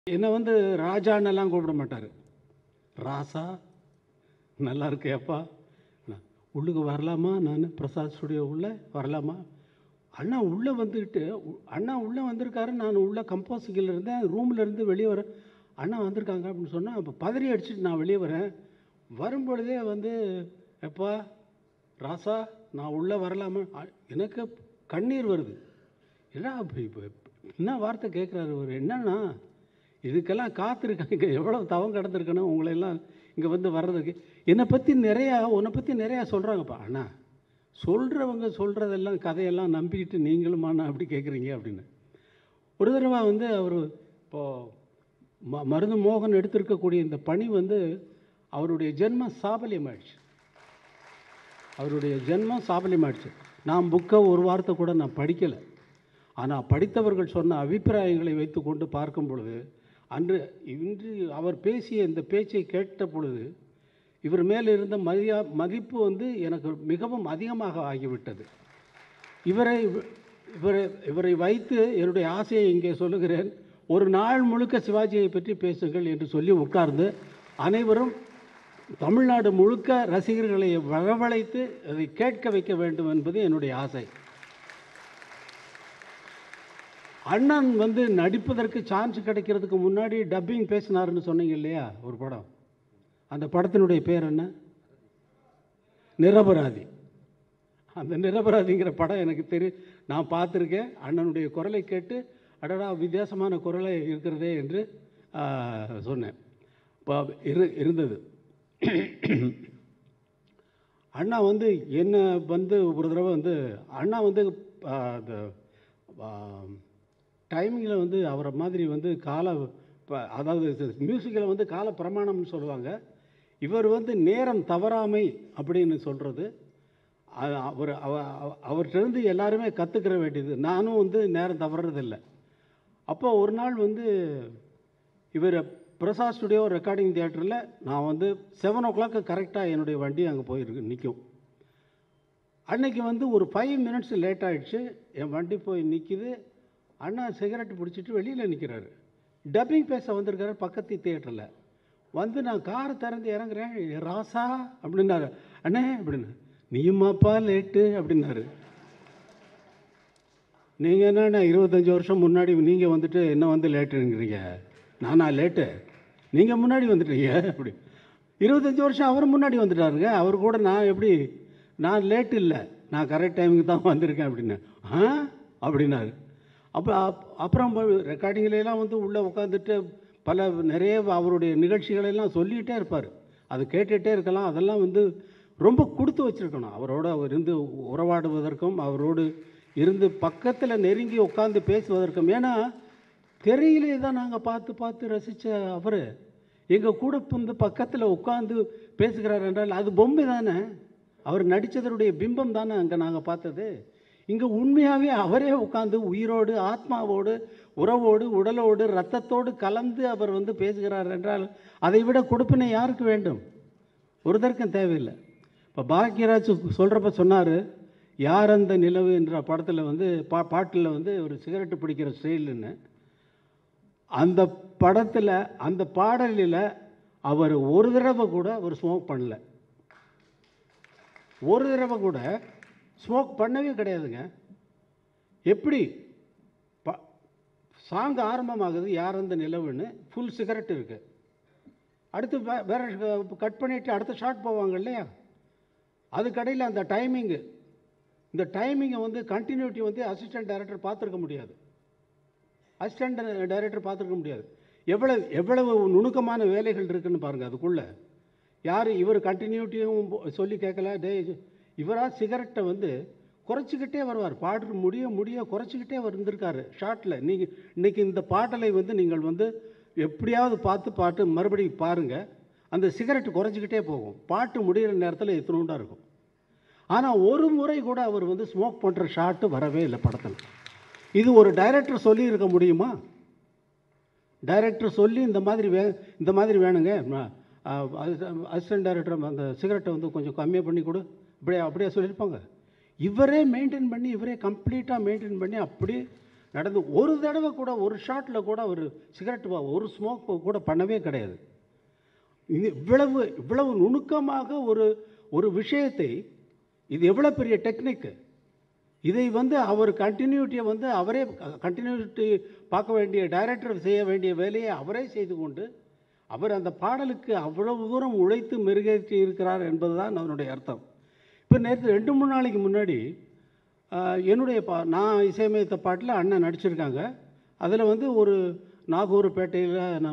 என்னை வந்து ராஜான்னெல்லாம் கூப்பிட மாட்டார். ராசா நல்லா இருக்கேப்பா, நான் உள்ளுக்கு வரலாமா, நான் பிரசாத் ஸ்டுடியோ உள்ளே வரலாமா, அண்ணா உள்ளே வந்துக்கிட்டு அண்ணா உள்ளே வந்திருக்காரு, நான் உள்ளே கம்போசிங்கில் இருந்தேன், ரூமில் இருந்து வெளியே வரேன், அண்ணா வந்திருக்காங்க அப்படின்னு சொன்னால் அப்போ பதறி அடிச்சுட்டு நான் வெளியே வரேன். வரும்பொழுதே வந்து எப்பா ராசா நான் உள்ளே வரலாமா, எனக்கு கண்ணீர் வருது. ஏன்னா இப்போ என்ன வார்த்தை கேட்குறாரு அவர், என்னன்னா இதுக்கெல்லாம் காத்திருக்காங்க, இங்கே எவ்வளோ தவம் கடந்திருக்கணும் உங்களையெல்லாம் இங்கே வந்து வர்றதுக்கு. உன்னை பற்றி நிறையா சொல்கிறாங்கப்பா. அண்ணா சொல்கிறவங்க சொல்கிறதெல்லாம் கதையெல்லாம் நம்பிக்கிட்டு நீங்களுமாண்ணா அப்படி கேட்குறீங்க அப்படின்னு. ஒரு தடவை வந்து அவர் இப்போது மருது மோகன் எடுத்திருக்கக்கூடிய இந்த பணி வந்து அவருடைய ஜென்மம் சாபல்யமாயிடுச்சு. நான் புக்கை ஒரு வார்த்தை கூட நான் படிக்கலை. ஆனால் படித்தவர்கள் சொன்ன அபிப்பிராயங்களை வைத்து கொண்டு பார்க்கும் பொழுது இன்று அவர் பேசிய இந்த பேச்சை கேட்ட பொழுது இவர் மேல் இருந்த மதிப்பு வந்து எனக்கு மிகவும் அதிகமாக ஆகிவிட்டது. இவரை வைத்து என்னுடைய ஆசையை இங்கே சொல்லுகிறேன். ஒரு நாள் முழுக்க சிவாஜியை பற்றி பேசுங்கள் என்று சொல்லி உட்கார்ந்து அனைவரும் தமிழ்நாடு முழுக்க ரசிகர்களை வரவழைத்து அதை கேட்க வைக்க வேண்டும் என்பது என்னுடைய ஆசை. அண்ணன் வந்து நடிப்பதற்கு சான்ஸ் கிடைக்கிறதுக்கு முன்னாடி டப்பிங் பேசினார்னு சொன்னீங்க இல்லையா, ஒரு படம். அந்த படத்தினுடைய பேர் என்ன? நிரபராதி. அந்த நிரபராதிங்கிற படம் எனக்கு தெரியும், நான் பார்த்துருக்கேன். அண்ணனுடைய குரலை கேட்டு அடடா வித்தியாசமான குரலை இருக்கிறதே என்று சொன்னேன். இப்போ இருந்தது. அண்ணா வந்து என்னை வந்து ஒரு தடவை வந்து அண்ணா வந்து டைமிங்கில் வந்து அவரை மாதிரி வந்து அதாவது மியூசிக்கில் வந்து கால பிரமாணம்னு சொல்லுவாங்க. இவர் வந்து நேரம் தவறாமை அப்படின்னு சொல்கிறது. அவர்கிட்டருந்து எல்லாருமே கற்றுக்கிற வேண்டியது. நானும் வந்து நேரம் தவறுறதில்லை. அப்போ ஒரு நாள் வந்து இவர் பிரசாத் ஸ்டுடியோ ரெக்கார்டிங் தியேட்டரில் நான் வந்து 7 o'clock கரெக்டாக என்னுடைய வண்டி அங்கே போயிருக்கு நிற்கும். அன்றைக்கி வந்து ஒரு 5 minutes லேட் ஆகிடுச்சு. என் வண்டி போய் நிற்கிது. அண்ணா சிகரெட்டு பிடிச்சிட்டு வெளியில் நிற்கிறாரு. டப்பிங் பேச வந்திருக்காரு பக்கத்து தியேட்டரில். வந்து நான் காரை திறந்து இறங்குறேன். ராசா அப்படின்னாரு. அண்ணே அப்படின்னு. நீயுமாப்பா லேட்டு அப்படின்னாரு. நீங்கள் என்னண்ணா 25 வருஷம் முன்னாடி நீங்கள் வந்துட்டு என்ன வந்து லேட்டுங்கிறீங்க, நானா லேட்டு, நீங்கள் முன்னாடி வந்துட்டீங்க அப்படி. 25 வருஷம் அவர் முன்னாடி வந்துட்டாருங்க. அவர் கூட நான் எப்படி, நான் லேட்டு இல்லை, நான் கரெக்ட் டைமுக்கு தான் வந்திருக்கேன் அப்படின்னு. அப்படின்னாரு. அப்புறம் ரெக்கார்டிங்லாம் வந்து உள்ளே உட்காந்துட்டு நிறைய அவருடைய நிகழ்ச்சிகளெல்லாம் சொல்லிகிட்டே இருப்பார். அது கேட்டுகிட்டே இருக்கலாம். அதெல்லாம் வந்து ரொம்ப கொடுத்து வச்சுருக்கணும். அவரோடு அவர் இருந்து உறவாடுவதற்கும் அவரோடு இருந்து பக்கத்தில் நெருங்கி உட்காந்து பேசுவதற்கும். ஏன்னா திரையிலே தான் நாங்கள் பார்த்து ரசித்த அவர் எங்கள் கூட வந்து பக்கத்தில் உட்காந்து பேசுகிறார் என்றால் அது பொம்மை தானே, அவர் நடித்ததனுடைய பிம்பம் தானே அங்கே நாங்கள் பார்த்தது. இங்கே உண்மையாகவே அவரே உட்காந்து உயிரோடு ஆத்மாவோடு உறவோடு உடலோடு இரத்தத்தோடு கலந்து அவர் வந்து பேசுகிறார் என்றால் அதை விட கொடுப்பினை யாருக்கு வேண்டும்? ஒருத்தருக்கும் தேவையில்லை. இப்போ பாக்கியராஜ் சொல்கிறப்ப சொன்னார், யார் அந்த நிலவு என்ற படத்தில் வந்து பாட்டில் வந்து ஒரு சிகரெட்டு பிடிக்கிற ஸ்டைலுன்னு. அந்த படத்தில் அந்த பாடலில் அவர் ஒரு தடவை கூட அவர் ஸ்மோக் பண்ணல. ஒரு தடவை கூட ஸ்மோக் பண்ணவே கிடையாதுங்க. எப்படி சாங் ஆரம்பமாகுது யார் அந்த நிலவுன்னு, ஃபுல் சிகரெட் இருக்குது. அடுத்து வேறு கட் பண்ணிவிட்டு அடுத்த ஷாட் போவாங்க இல்லையா, அதுக்கடையில் அந்த இந்த டைமிங்கை வந்து கண்டினியூட்டி வந்து அசிஸ்டன்ட் டைரக்டர் பார்த்துருக்க முடியாது. எவ்வளவு நுணுக்கமான வேலைகள் இருக்குதுன்னு பாருங்கள் அதுக்குள்ளே. யார் இவர் கண்டினியூட்டியும் சொல்லி கேட்கல. இவராக சிகரெட்டை வந்து குறைச்சிக்கிட்டே வருவார். பாட்டு முடிய குறைச்சிக்கிட்டே வந்திருக்காரு ஷார்ட்டில். நீங்கள் இன்றைக்கி இந்த பாட்டலை வந்து நீங்கள் வந்து எப்படியாவது பாட்டு மறுபடியும் பாருங்கள். அந்த சிகரெட்டு குறைச்சிக்கிட்டே போகும். பாட்டு முடிகிற நேரத்தில் எத்தனோண்டா இருக்கும். ஆனால் ஒரு முறை கூட அவர் வந்து ஸ்மோக் பண்ணுற ஷாட்டு வரவே இல்லை படத்தில். இது ஒரு டைரக்டர் சொல்லி இருக்க முடியுமா? டைரக்டர் சொல்லி இந்த மாதிரி வேணுங்க, அசிஸ்டன்ட் டைரக்டர் அந்த சிகரெட்டை வந்து கொஞ்சம் கம்மியாக பண்ணி கொடு அப்படியே சொல்லியிருப்பாங்க. இவரே மெயின்டைன் பண்ணி, இவரே கம்ப்ளீட்டாக மெயின்டைன் பண்ணி அப்படியே நடந்து ஒரு தடவை கூட ஒரு ஷாட்டில் கூட ஒரு சிகரெட் ஒரு ஸ்மோக் கூட பண்ணவே கிடையாது. இது இவ்வளவு நுணுக்கமாக ஒரு ஒரு விஷயத்தை, இது எவ்வளோ பெரிய டெக்னிக்கு. இதை வந்து அவர் கண்டினியூட்டியை வந்து அவரே கண்டினியூட்டி பார்க்க வேண்டிய டைரக்டர் செய்ய வேண்டிய வேலையை அவரே செய்து கொண்டு அவர் அந்த பாடலுக்கு அவ்வளவு தூரம் உழைத்து மெருகேற்றி இருக்கிறார் என்பது தான் அதனுடைய அர்த்தம். இப்போ நேற்று 2-3 நாளைக்கு முன்னாடி என்னுடைய நான் இசையமைத்த பாட்டில் அண்ணன் நடிச்சிருக்காங்க. அதில் வந்து ஒரு நாகூர்பேட்டையில்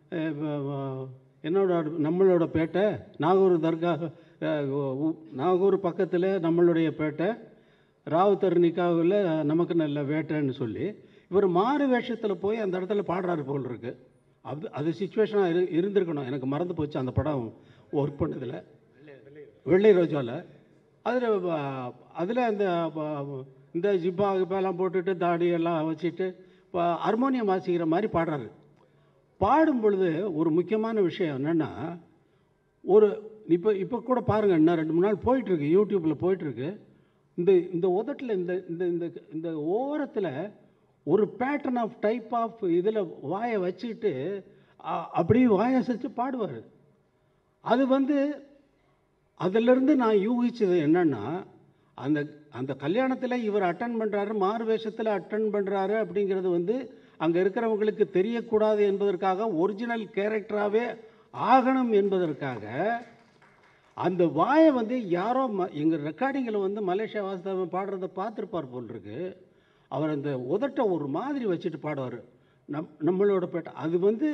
நம்மளோட பேட்டை நாகூர் தர்கா, நாகூர் பக்கத்தில் நம்மளுடைய பேட்டை, ராவுத்தர் நிக்காவில் நமக்கு நல்ல வேட்டைன்னு சொல்லி இவர் மாறு வேஷத்தில் போய் அந்த இடத்துல பாடுறாரு போல் இருக்கு. அது சுச்சுவேஷனாக இருந்திருக்கணும். எனக்கு மறந்து போச்சு அந்த படம் ஒர்க் பண்ணதில். வெள்ளை ரோஜாவில் அதில் இந்த ஜிப்பா கிப்பாலாம் போட்டுட்டு தாடியெல்லாம் வச்சுட்டு ஹார்மோனியம் வாசிக்கிற மாதிரி பாடுறாரு. பாடும் பொழுது ஒரு முக்கியமான விஷயம் என்னென்னா, இப்போ கூட பாருங்கள், இன்னும் 2-3 நாள் போயிட்டுருக்கு, யூடியூப்பில் போயிட்டுருக்கு. இந்த உதட்டில் இந்த ஓரத்தில் ஒரு பேட்டர்ன் ஆஃப் டைப் ஆஃப் இதில் வாயை வச்சுக்கிட்டு அப்படியே வாயை அசைச்சு பாடுவார். அது வந்து அதிலிருந்து நான் யூகிச்சது என்னென்னா, அந்த கல்யாணத்தில் இவர் அட்டன் பண்ணுறாரு, மாறு வேஷத்தில் அட்டன் பண்ணுறாரு அப்படிங்கிறது வந்து அங்கே இருக்கிறவங்களுக்கு தெரியக்கூடாது என்பதற்காக, ஒரிஜினல் கேரக்டராகவே ஆகணும் என்பதற்காக அந்த வாயை வந்து யாரோ எங்கள் ரெக்கார்டிங்கில் வந்து மலேசியா வாசுதேவன் பாடுறதை பார்த்துருப்பார் போல் இருக்கு. அவர் அந்த உதட்டை ஒரு மாதிரி வச்சுட்டு பாடுவார். நம்மளோட பேட்டை அது வந்து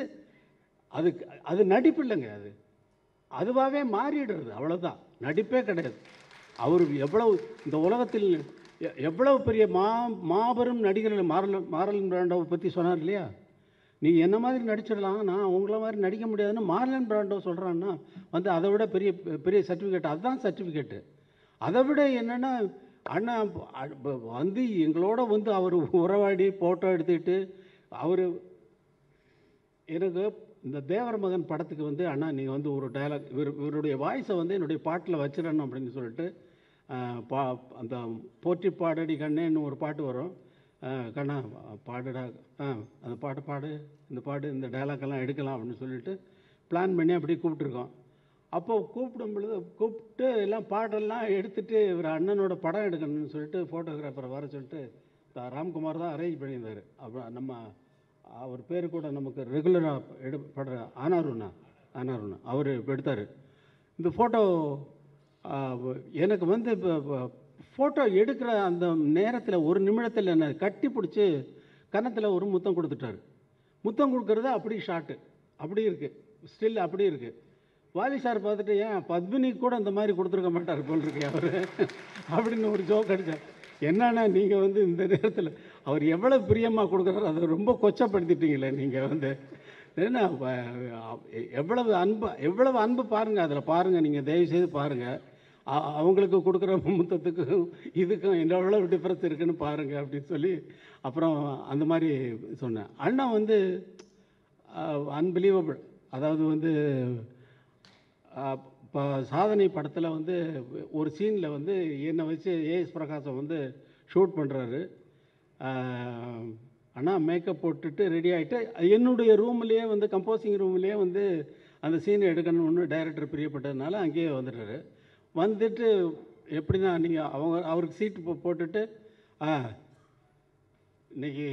அது நடிப்பு இல்லைங்க, அதுவாகவே மாறிடுறது, அவ்வளோதான். நடிப்பே கிடையாது. அவர் எவ்வளவு இந்த உலகத்தில் எவ்வளவு பெரிய மாபெரும் நடிகர்கள், மார்லன் பிராண்டோவை பற்றி சொன்னார் இல்லையா, நீ என்ன மாதிரி நடிச்சிடலாம், நான் உங்களை மாதிரி நடிக்க முடியாதுன்னு மார்லன் பிராண்டோ சொல்கிறான்னா வந்து அதை விட பெரிய சர்டிஃபிகேட், அதுதான் சர்டிஃபிகேட்டு. அதை விட என்னென்னா, அண்ணா வந்து எங்களோட வந்து அவர் உறவாடி ஃபோட்டோ எடுத்துக்கிட்டு அவர் எனக்கு இந்த தேவர் மகன் படத்துக்கு வந்து, அண்ணா நீங்கள் வந்து ஒரு டயலாக் இவருடைய வாய்ஸை வந்து என்னுடைய பாட்டில் வச்சிடணும் அப்படின்னு சொல்லிட்டு அந்த போற்றி பாடடி கண்ணேன்னு ஒரு பாட்டு வரும். கண்ணா பாடுடா, அந்த பாடு, இந்த டயலாக்கெல்லாம் எடுக்கலாம் அப்படின்னு சொல்லிட்டு பிளான் பண்ணி அப்படியே கூப்பிட்ருக்கோம். அப்போது கூப்பிட்டு எல்லாம் பாட்டெல்லாம் எடுத்துகிட்டு இவர் அண்ணனோட படம் எடுக்கணும்னு சொல்லிட்டு ஃபோட்டோகிராஃபரை வர சொல்லிட்டு ராம்குமார் தான் அரேஞ்ச் பண்ணியிருந்தார். அப்புறம் நம்ம அவர் பேர் கூட நமக்கு ரெகுலராக படுற ஆனாருண்ணா அவர் எடுத்தார். இந்த ஃபோட்டோ எனக்கு வந்து இப்போ ஃபோட்டோ எடுக்கிற அந்த நேரத்தில் ஒரு நிமிடத்தில் என்னை கட்டி பிடிச்சி கன்னத்தில் ஒரு முத்தம் கொடுத்துட்டார். முத்தம் கொடுக்கறது அப்படி ஷாட்டு அப்படி இருக்குது, ஸ்டில் அப்படி இருக்குது. வாலி சார் பார்த்துட்டு, ஏன் பத்மினிக்கு கூட அந்த மாதிரி கொடுத்துருக்க மாட்டார் போல் இருக்கு அவர் அப்படின்னு ஒரு ஜோக் அடித்தார். என்னன்னா, நீங்கள் வந்து இந்த நேரத்தில் அவர் எவ்வளோ பிரியமாக கொடுக்குறாரு, அதை ரொம்ப கொச்சப்படுத்திட்டீங்களே நீங்கள் வந்து. ஏன்னா எவ்வளவு அன்பு பாருங்கள், அதில் பாருங்கள், நீங்கள் தயவுசெய்து பாருங்கள். அவங்களுக்கு கொடுக்குற முத்தத்துக்கும் இதுக்கும் எவ்வளோ டிஃப்ரென்ஸ் இருக்குன்னு பாருங்கள் அப்படின்னு சொல்லி அப்புறம் அந்த மாதிரி சொன்னேன். அண்ணா வந்து அன்பிலீவபிள். அதாவது வந்து இப்போ சாதனை படத்தில் வந்து ஒரு சீனில் வந்து என்னை வச்சு ஏஎஸ் பிரகாசம் வந்து ஷூட் பண்ணுறாரு. அண்ணா மேக்கப் போட்டுட்டு ரெடி ஆகிட்டு என்னுடைய ரூம்லேயே வந்து கம்போசிங் ரூம்லேயே வந்து அந்த சீனை எடுக்கணும்னு டைரக்டர் பிரியப்பட்டதுனால அங்கேயே வந்துட்டார். வந்துட்டு எப்படின்னா, நீங்கள் அவருக்கு சீட்டு போட்டுட்டு, இன்னைக்கு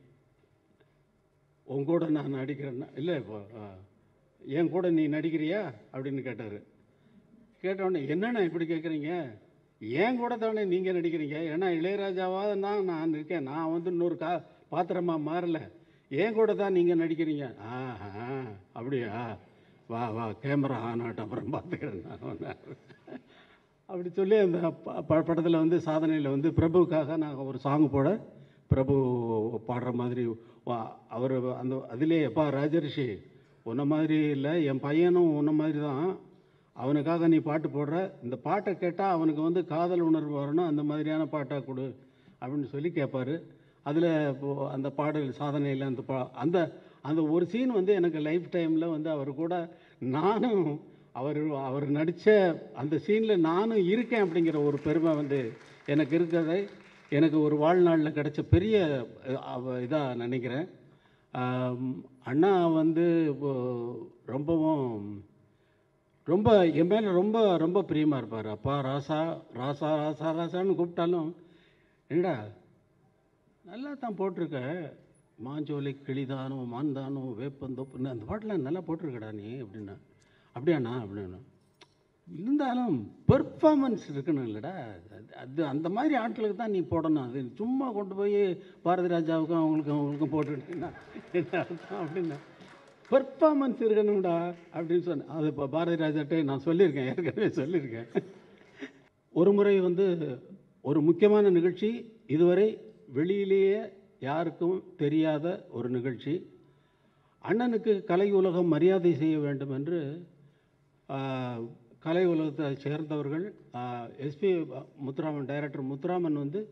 உங்கூட நான் நடிக்கிறேன்னா, இல்லை இப்போ என் கூட நீ நடிக்கிறியா அப்படின்னு கேட்டார். கேட்டவுடனே, என்னண்ணா இப்படி கேட்குறீங்க, ஏன் கூட தானே நீங்கள் நடிக்கிறீங்க, ஏன்னா இளையராஜாவாக தான் நான் இருக்கேன், நான் வந்து இன்னொரு பாத்திரமாக மாறலை, ஏன் கூட தான் நீங்கள் நடிக்கிறீங்க. அப்படியா, வா கேமரா ஆன் ஆகட்டும் அப்புறம் பார்த்துக்கிறேன் நான் அப்படி சொல்லி அந்த படத்தில் வந்து சாதனையில் வந்து பிரபுக்காக நாங்கள் ஒரு சாங் போட, பிரபு பாடுற மாதிரி அவர் அந்த அதிலே, எப்பா ராஜரிஷி உன்ன மாதிரி இல்லை, என் பையனும் உன்ன மாதிரி தான், அவனுக்காக நீ பாட்டு போடுற, இந்த பாட்டை கேட்டால் அவனுக்கு வந்து காதல் உணர்வு வரணும், அந்த மாதிரியான பாட்டாக கொடு அப்படின்னு சொல்லி கேட்பார். அதில் அந்த பாடல் சாதனையில் அந்த அந்த ஒரு சீன் வந்து எனக்கு லைஃப் டைமில் வந்து அவர் கூட நானும் அவர் நடித்த அந்த சீனில் நானும் இருக்கேன் அப்படிங்கிற ஒரு பெருமை வந்து எனக்கு இருக்கிறதை எனக்கு ஒரு வாழ்நாளில் கிடைச்ச பெரிய இதாக நினைக்கிறேன். அண்ணா வந்து ரொம்பவும் ரொம்ப என் மேலே ரொம்ப ரொம்ப பிரியமாக இருப்பார். அப்பா ராசா ராசா ராசா ராசான்னு கூப்பிட்டாலும், என்னடா நல்லா தான் போட்டிருக்க, மாஞ்சோலை கிளிதானோ மாந்தானோ வேப்பந்தோப்புன்னு அந்த பாட்டெலாம் நல்லா போட்டிருக்கடா நீ அப்படின்னா. அப்படியாண்ணா அப்படின்னா. இருந்தாலும் பெர்ஃபார்மன்ஸ் இருக்கணும் இல்லைடா, அது அந்த மாதிரி ஆட்களுக்கு தான் நீ போடணும். அது சும்மா கொண்டு போய் பாரதி ராஜாவுக்கும் அவங்களுக்கும் போட்டுக்கிட்டீங்கன்னா என்ன அர்த்தம் அப்படின்னா, பெர்ஃபார்மன்ஸ் இருக்கணும்டா அப்படின்னு சொன்னேன். அது இப்போ பாரதி ராஜாட்டே நான் சொல்லியிருக்கேன், ஏற்கனவே சொல்லியிருக்கேன். ஒரு முறை வந்து ஒரு முக்கியமான நிகழ்ச்சி, இதுவரை வெளியிலேயே யாருக்கும் தெரியாத ஒரு நிகழ்ச்சி. அண்ணனுக்கு கலை உலகம் மரியாதை செய்ய வேண்டும் என்று கலை உலகத்தை சேர்ந்தவர்கள், எஸ்பி முத்துராமன், டைரக்டர் முத்துராமன் வந்து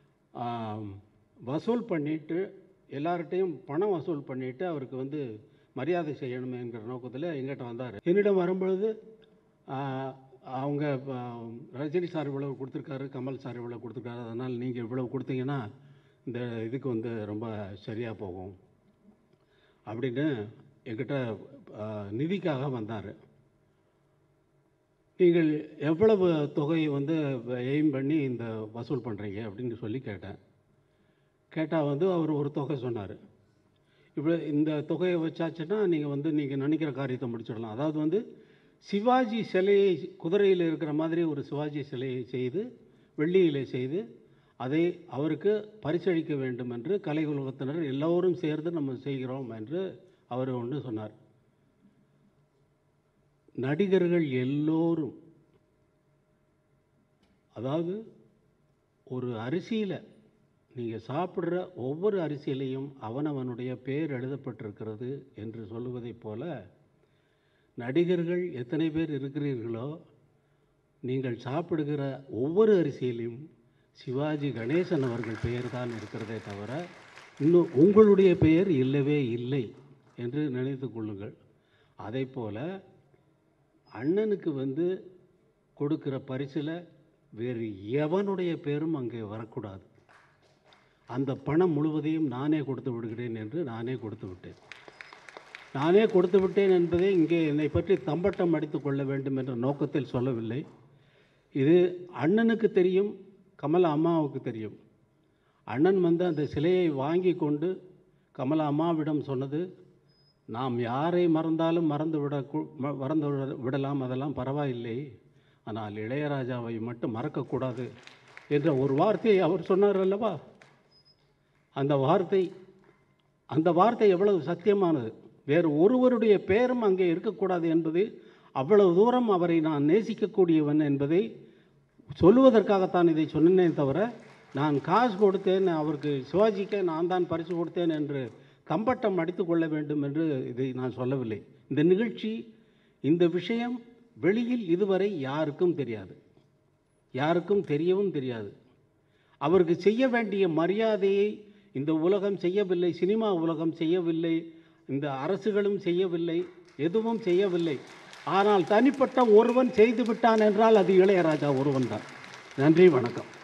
வசூல் பண்ணிவிட்டு எல்லார்கிட்டையும் பணம் வசூல் பண்ணிவிட்டு அவருக்கு வந்து மரியாதை செய்யணுமேங்கிற நோக்கத்தில் எங்கிட்ட வந்தார். என்னிடம் வரும்பொழுது அவங்க ரஜினி சார் இவ்வளவு கொடுத்துருக்காரு, கமல் சார் இவ்வளோ கொடுத்துருக்காரு, அதனால் நீங்கள் இவ்வளவு கொடுத்தீங்கன்னா இந்த இதுக்கு வந்து ரொம்ப சரியாக போகும் அப்படின்னு என்கிட்ட நிதிக்காக வந்தார். நீங்கள் எவ்வளவு தொகையை வந்து எய்ம் பண்ணி இந்த வசூல் பண்ணுறீங்க அப்படின்னு சொல்லி கேட்டால் வந்து அவர் ஒரு தொகை சொன்னார். இப்போ இந்த தொகையை வச்சாச்சுன்னா நீங்கள் நினைக்கிற காரியத்தை முடிச்சிடலாம். அதாவது வந்து சிவாஜி சிலையை, குதிரையில் இருக்கிற மாதிரி ஒரு சிவாஜி சிலையை செய்து வெள்ளியிலே செய்து அதை அவருக்கு பரிசளிக்க வேண்டும் என்று கலை உலகத்தினர் எல்லோரும் சேர்ந்து நம்ம செய்கிறோம் என்று அவர் ஒன்று சொன்னார். நடிகர்கள் எல்லோரும், அதாவது ஒரு அரிசியில் நீங்கள் சாப்பிட்ற ஒவ்வொரு அரிசியிலையும் அவனவனுடைய பேர் எழுதப்பட்டிருக்கிறது என்று சொல்லுவதைப் போல, நடிகர்கள் எத்தனை பேர் இருக்கிறீர்களோ நீங்கள் சாப்பிடுகிற ஒவ்வொரு அரிசியிலையும் சிவாஜி கணேசன் அவர்கள் பெயர் தான் இருக்கிறதே தவிர இன்னும் உங்களுடைய பெயர் இல்லவே இல்லை என்று நினைத்து கொள்ளுங்கள். அதே போல் அண்ணனுக்கு வந்து கொடுக்கிற பரிசில் வேறு எவனுடைய பேரும் அங்கே வரக்கூடாது. அந்த பணம் முழுவதையும் நானே கொடுத்து விடுகிறேன் என்று நானே கொடுத்து விட்டேன் என்பதை இங்கே என்னை பற்றி தம்பட்டம் அடித்து கொள்ள வேண்டும் என்ற நோக்கத்தில் சொல்லவில்லை. இது அண்ணனுக்கு தெரியும், கமலா அம்மாவுக்கு தெரியும். அண்ணன் வந்து அந்த சிலையை வாங்கி கொண்டு கமலா அம்மாவிடம் சொன்னது, நாம் யாரை மறந்தாலும் மறந்து விடலாம், அதெல்லாம் பரவாயில்லை, ஆனால் இளையராஜாவை மட்டும் மறக்கக்கூடாது என்ற ஒரு வார்த்தையை அவர் சொன்னார் அல்லவா. அந்த வார்த்தை எவ்வளவு சத்தியமானது. வேறு ஒருவருடைய பெயரும் அங்கே இருக்கக்கூடாது என்பது, அவ்வளவு தூரம் அவரை நான் நேசிக்கக்கூடியவன் என்பதை சொல்லுவதற்காகத்தான் இதை சொன்னேனே தவிர, நான் காசு கொடுத்தேன் அவருக்கு, சிவாஜிக்கே நான் தான் பரிசு கொடுத்தேன் என்று தம்பட்டம் அடித்து கொள்ள வேண்டும் என்று இதை நான் சொல்லவில்லை. இந்த நிகழ்ச்சி, இந்த விஷயம் வெளியில் இதுவரை யாருக்கும் தெரியாது, யாருக்கும் தெரியவும் தெரியாது. அவருக்கு செய்ய வேண்டிய மரியாதையை இந்த உலகம் செய்யவில்லை, சினிமா உலகம் செய்யவில்லை, இந்த அரசுகளும் செய்யவில்லை, எதுவும் செய்யவில்லை. ஆனால் தனிப்பட்ட ஒருவன் செய்து விட்டான் என்றால் அது இளையராஜா ஒருவன் தான். நன்றி, வணக்கம்.